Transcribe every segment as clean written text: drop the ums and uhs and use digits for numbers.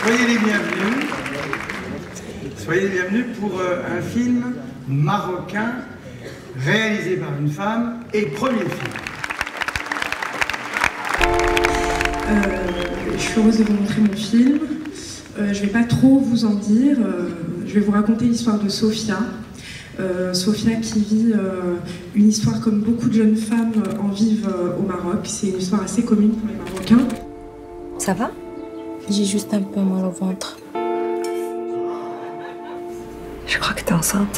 Soyez les bienvenus. Soyez les bienvenus pour un film marocain réalisé par une femme et premier film. Je suis heureuse de vous montrer mon film. Je ne vais pas trop vous en dire. Je vais vous raconter l'histoire de Sophia. Sophia qui vit une histoire comme beaucoup de jeunes femmes en vivent au Maroc. C'est une histoire assez commune pour les Marocains. Ça va? J'ai juste un peu mal au ventre. Je crois que t'es enceinte.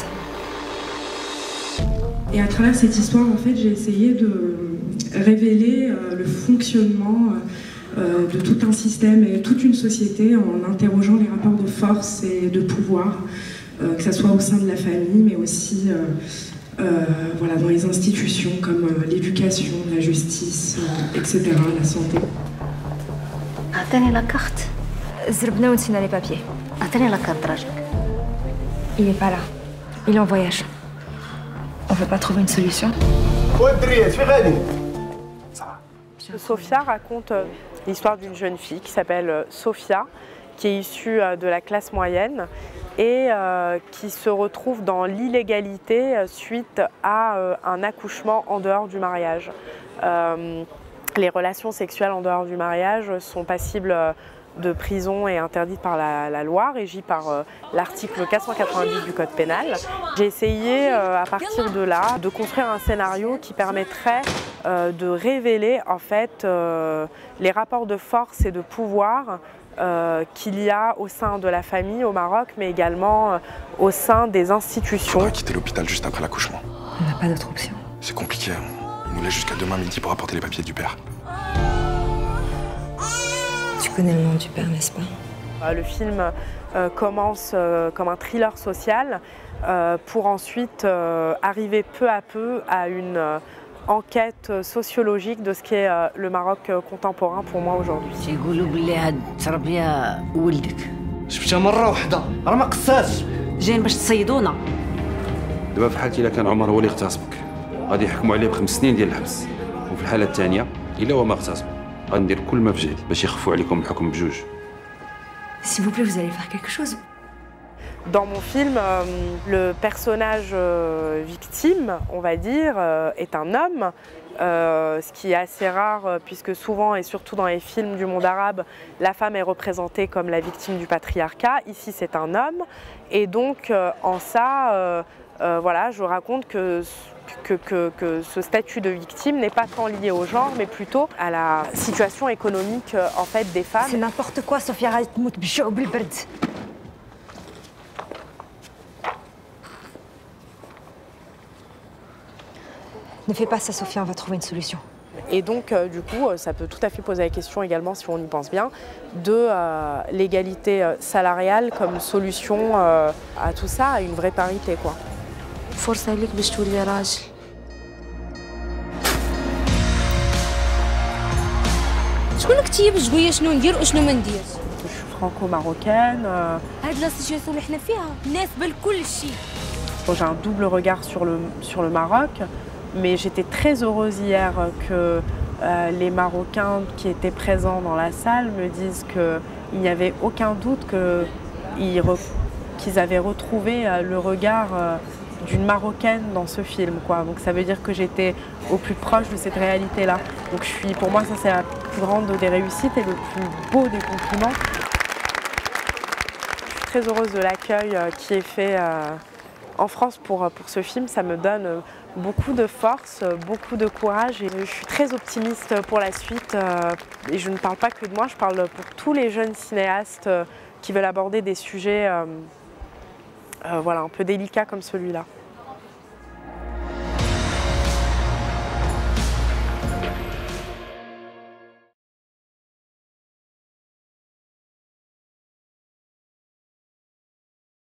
Et à travers cette histoire, en fait, j'ai essayé de révéler le fonctionnement de tout un système et toute une société en interrogeant les rapports de force et de pouvoir, que ce soit au sein de la famille, mais aussi voilà, dans les institutions comme l'éducation, la justice, etc., la santé. أعطيني la carte. زربنا ونسينا les papiers. أعطيني la carte راجل. Il n'est pas là. Il est en voyage. On peut pas trouver une solution? Sophia raconte l'histoire d'une jeune fille qui s'appelle Sophia, qui est issue de la classe moyenne et qui se retrouve dans l'illégalité suite à un accouchement en dehors du mariage. Les relations sexuelles en dehors du mariage sont passibles de prison et interdites par la loi, régie par l'article 490 du Code pénal. J'ai essayé à partir de là de construire un scénario qui permettrait de révéler en fait les rapports de force et de pouvoir qu'il y a au sein de la famille au Maroc, mais également au sein des institutions. On va quitter l'hôpital juste après l'accouchement. On n'a pas d'autre option. C'est compliqué. Il nous laisse jusqu'à demain midi pour apporter les papiers du père. Tu connais le nom du père, n'est-ce pas? Le film commence comme un thriller social pour ensuite arriver peu à peu à une enquête sociologique de ce qu'est le Maroc contemporain pour moi aujourd'hui. تيقولوا بلي هاد التربيه ولدك جبتها مره واحده راه ما قصاش جايين باش تصيدونا. دابا في حالتي الا كان عمر هو اللي اغتصبك غادي يحكموا عليه ب5 سنين ديال الحبس، وفي الحاله الثانيه الا هو ما اغتصب غندير كل ما في جهدي باش يخفوا عليكم الحكم بجوج. S'il vous plaît, vous allez faire quelque chose. Dans mon film, le personnage victime, on va dire, est un homme, ce qui est assez rare puisque souvent, et surtout dans les films du monde arabe, la femme est représentée comme la victime du patriarcat. Ici, c'est un homme. Et donc, en ça, voilà, je raconte que ce statut de victime n'est pas tant lié au genre, mais plutôt à la situation économique en fait, des femmes. C'est n'importe quoi, Sophia غادي تموت بالجوع وبالبرد. Ne fais pas ça, Sophia, on va trouver une solution. Et donc, du coup, ça peut tout à fait poser la question également, si on y pense bien, de l'égalité salariale comme solution à tout ça, à une vraie parité, quoi. فرصة لك باش تولي راجل. شكون كتيب جويه شنو ندير وشنو ما ندير؟ Je suis franco-marocaine. هاد لا سيتواسيون اللي حنا فيها مناسبة لكل شيء. J'ai un double regard sur le Maroc, mais j'étais très heureuse hier que les Marocains qui étaient présents dans la salle me disent qu'il n'y avait aucun doute qu'ils avaient retrouvé le regard d'une Marocaine dans ce film, quoi. Donc ça veut dire que j'étais au plus proche de cette réalité-là. Donc pour moi, ça c'est la plus grande des réussites et le plus beau des compliments. Je suis très heureuse de l'accueil qui est fait en France pour ce film. Ça me donne beaucoup de force, beaucoup de courage et je suis très optimiste pour la suite. Et je ne parle pas que de moi, je parle pour tous les jeunes cinéastes qui veulent aborder des sujets voilà, un peu délicats comme celui-là.